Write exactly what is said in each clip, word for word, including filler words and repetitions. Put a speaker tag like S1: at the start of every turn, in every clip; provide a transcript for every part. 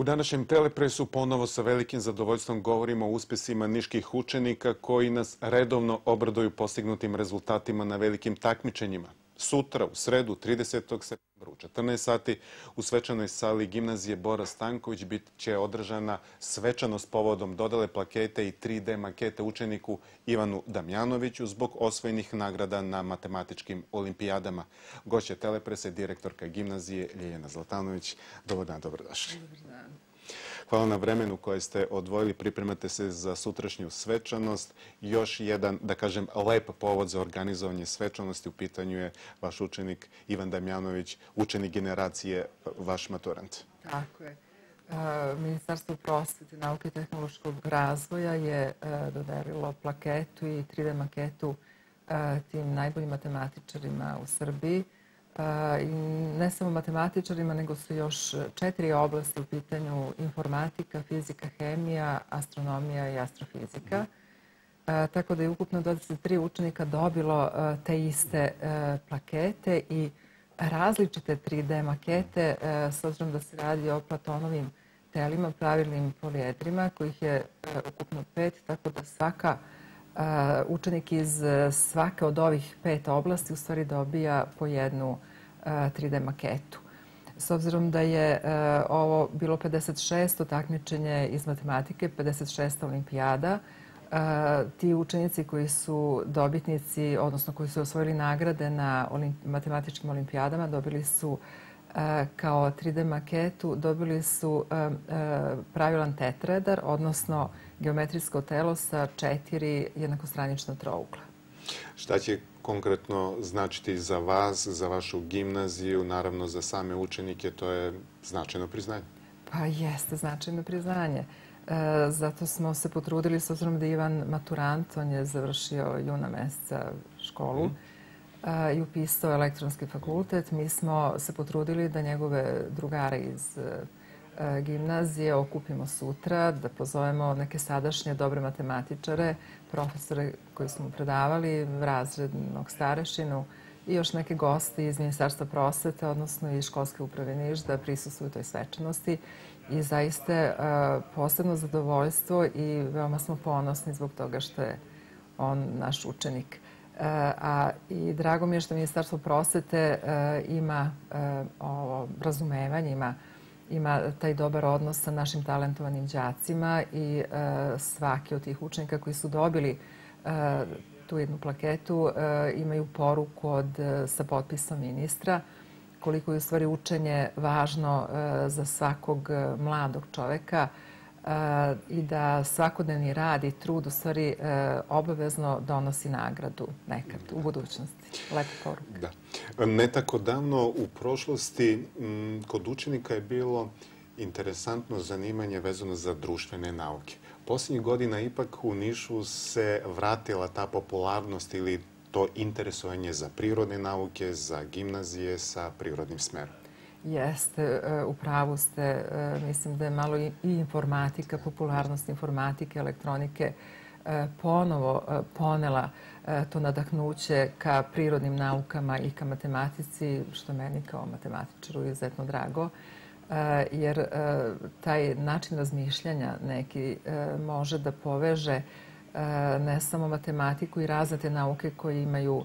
S1: današnjem Telepresu ponovo sa velikim zadovoljstvom govorimo o uspesima niških učenika koji nas redovno obraduju postignutim rezultatima na velikim takmičenjima. Sutra, u sredu, tridesetog septembra u četrnaest sati, u svečanoj sali gimnazije Bora Stanković bit će održana svečanost povodom dodele plakete i tri de makete učeniku Ivanu Damjanoviću zbog osvojenih nagrada na matematičkim olimpijadama. Gošća Telepresa je direktorka gimnazije Ljiljana Zlatanović. Dobar dan, dobrodošli.
S2: Dobar dan.
S1: Hvala na vremenu koje ste odvojili. Pripremate se za sutrašnju svečanost. Još jedan, da kažem, lep povod za organizovanje svečanosti. U pitanju je vaš učenik Ivan Damjanović, učenik generacije, vaš maturant.
S2: Tako je. Ministarstvo prosvete, nauke i tehnološkog razvoja je dodelilo plaketu i tri de maketu tim najboljim matematičarima u Srbiji. I ne samo matematičarima, nego su još četiri oblasti u pitanju: informatika, fizika, hemija, astronomija i astrofizika. Tako da je ukupno dvadeset tri učenika dobilo te iste plakete i različite tri de makete, s obzirom da se radi o Platonovim telima, pravilnim polijedrima, kojih je ukupno pet, tako da svaka učenik iz svake od ovih pet oblasti u stvari dobija po jednu tri de maketu. S obzirom da je ovo bilo pedeset šesto takmičenje iz matematike, pedeset šesta olimpijada, ti učenici koji su dobitnici, odnosno koji su osvojili nagrade na matematičkim olimpijadama, dobili su kao tri de maketu, dobili su pravilan tetraedar, odnosno geometrijsko telo sa četiri jednakostranična trougla.
S1: Šta će konkretno značiti za vas, za vašu gimnaziju, naravno za same učenike? To je značajno priznanje.
S2: Pa jeste značajno priznanje. Zato smo se potrudili, s obzirom da je Ivan maturant, on je završio juna meseca školu i upisao elektronski fakultet. Mi smo se potrudili da njegove drugare iz gimnazije okupimo sutra, da pozovemo neke sadašnje dobre matematičare, profesore koji su mu predavali, razrednog starešinu i još neke goste iz Ministarstva prosvete, odnosno iz školske uprave Niš, da prisustvuju toj svečanosti. I zaista posebno zadovoljstvo i veoma smo ponosni zbog toga što je on naš učenik. A i drago mi je što Ministarstvo prosvete ima ovo razumevanje, ima ima taj dobar odnos sa našim talentovanim đacima i svaki od tih učenika koji su dobili tu jednu plaketu imaju poruku od, sa potpisom ministra koliko je u stvari učenje važno za svakog mladog čoveka i da svakodnevni rad i trud u stvari obavezno donosi nagradu nekad u budućnosti. Lepa poruka.
S1: Da. Ne tako davno u prošlosti kod učenika je bilo interesantno zanimanje vezano za društvene nauke. Posljednjih godina ipak u Nišu se vratila ta popularnost ili to interesovanje za prirodne nauke, za gimnazije sa prirodnim smerom.
S2: Jeste, u pravu ste. Mislim da je malo i informatika, popularnost informatike, elektronike ponovo ponela to nadahnuće ka prirodnim naukama i ka matematici, što meni kao matematičaru je izuzetno drago, jer taj način razmišljanja neki može da poveže ne samo matematiku i razne te nauke koje imaju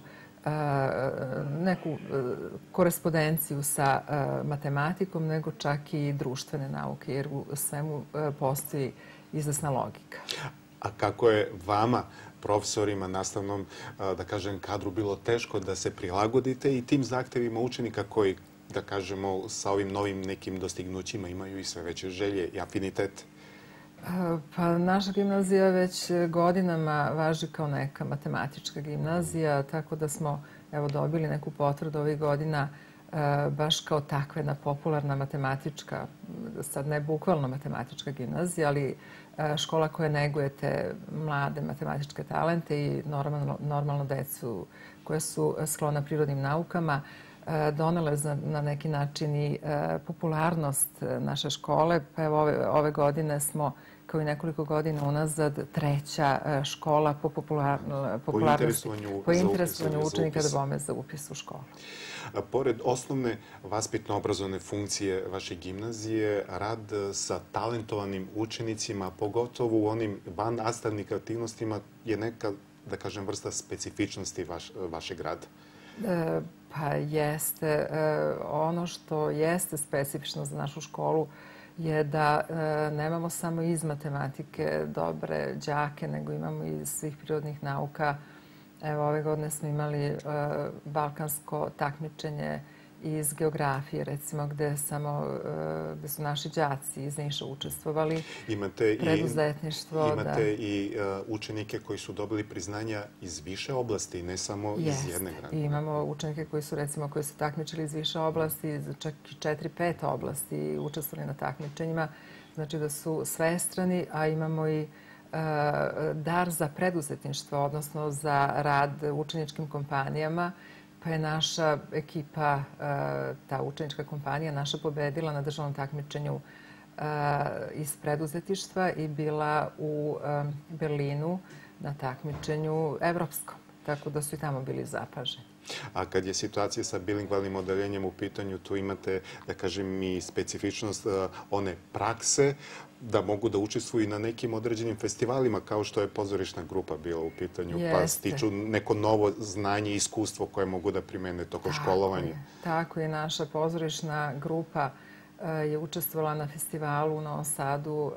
S2: neku korespondenciju sa matematikom, nego čak i društvene nauke, jer u svemu postoji izvesna logika.
S1: A kako je vama, profesorima, nastavnom, da kažem, kadru bilo teško da se prilagodite i tim zahtevima učenika koji, da kažemo, sa ovim novim nekim dostignućima imaju i sve veće želje i afinitet?
S2: Pa naša gimnazija već godinama važi kao neka matematička gimnazija, tako da smo evo dobili neku potvrdu ovih godina baš kao takva jedna popularna matematička, sad ne bukvalno matematička gimnazija, ali škola koja neguje te mlade matematičke talente i normalno, normalno decu koja su sklona prirodnim naukama, donela je na neki način i popularnost naše škole. Pa evo ove, ove godine smo kao i nekoliko godina unazad treća škola po popularnosti, po interesovanju učenika da bome za upis u školu.
S1: Pored osnovne vaspitno-obrazovne funkcije vaše gimnazije, rad sa talentovanim učenicima, pogotovo u onim vannastavnim aktivnostima, je neka, da kažem, vrsta specifičnosti vašeg rada.
S2: Pa jeste. Ono što jeste specifično za našu školu je da nemamo samo iz matematike dobre đake, nego imamo i iz svih prirodnih nauka. Evo, ove godine smo imali balkansko takmičenje iz geografije, recimo, gde su naši đaci iz Niša učestvovali. Preduzetništvo.
S1: Imate i učenike koji su dobili priznanja iz više oblasti, ne samo iz jedne grane.
S2: I imamo učenike koji su, recimo, koji su takmičili iz više oblasti, čak i četiri, pet oblasti i učestvovali na takmičenjima. Znači da su svestrani, a imamo i dar za preduzetništvo, odnosno za rad učeničkim kompanijama, pa je naša ekipa, ta učenička kompanija, naša pobedila na državnom takmičenju iz preduzetništva i bila u Berlinu na takmičenju evropskom, tako da su i tamo bili zapaženi.
S1: A kad je situacija sa bilingvalnim odeljenjem u pitanju, tu imate, da kažem, i specifičnost one prakse, da mogu da učestvuju i na nekim određenim festivalima, kao što je pozorišna grupa bila u pitanju, pa stiču neko novo znanje i iskustvo koje mogu da primene tokom školovanja.
S2: Tako je. Naša pozorišna grupa je učestvovala na festivalu u Novom Sadu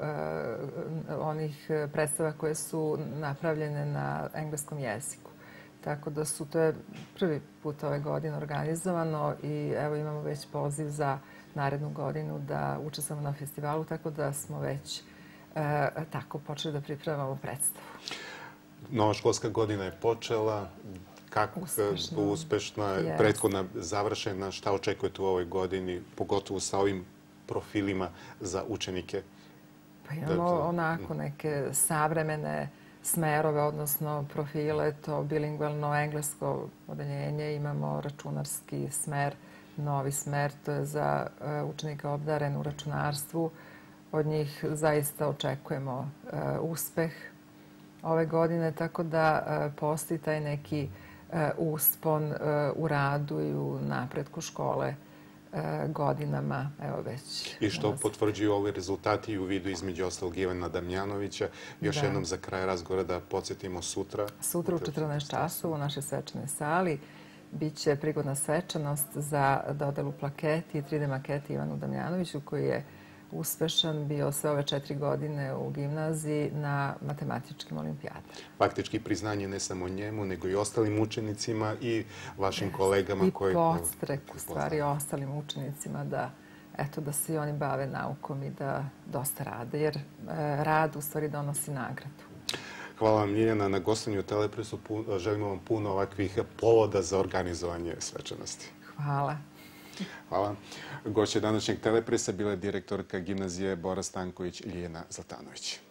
S2: onih predstava koje su napravljene na engleskom jeziku. Tako da su, to je prvi put ove godine organizovano i evo imamo već poziv za narednu godinu da učestvujemo na festivalu, tako da smo već tako počeli da pripremamo predstavu.
S1: Nova školska godina je počela. Kako uspešna, prethodna završena, šta očekujete u ovoj godini, pogotovo sa ovim profilima za učenike?
S2: Pa imamo onako neke savremene smerove, odnosno profile, to bilingvalno englesko odeljenje, imamo računarski smer, novi smer, to je za učenika obdaren u računarstvu. Od njih zaista očekujemo uspeh ove godine, tako da postoji taj neki uspon u radu i u napretku škole godinama, evo već.
S1: I što potvrđuju ovi rezultati i u vidu između ostalog Ivana Damjanovića. Još jednom za kraj razgovora da podsjetimo sutra.
S2: Sutra u četrnaest časova u našoj svečanoj sali biće prigodna svečanost za dodelu plaketi i tri D maketi Ivanu Damjanoviću, koji je uspešan bio sve ove četiri godine u gimnaziji na matematičkim olimpijadama.
S1: Faktički priznanje ne samo njemu, nego i ostalim učenicima i vašim kolegama.
S2: I podstrek, u stvari, ostalim učenicima da eto, da se i oni bave naukom i da dosta rade, jer rad u stvari donosi nagradu.
S1: Hvala vam, Ljiljana, na gostovanju u Telepresu. Želimo vam puno ovakvih povoda za organizovanje svečanosti.
S2: Hvala.
S1: Hvala. Gošća današnjeg Telepresa bila je direktorka gimnazije Bora Stanković Ljiljana Zlatanović.